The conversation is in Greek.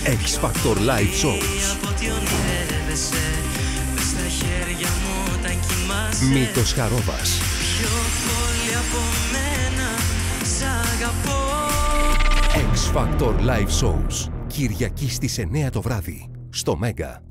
X Factor Live Shows. Μήτος Χαρόβας. X Factor Live Shows. Κυριακή στις 9 το βράδυ. Στο Μέγκα.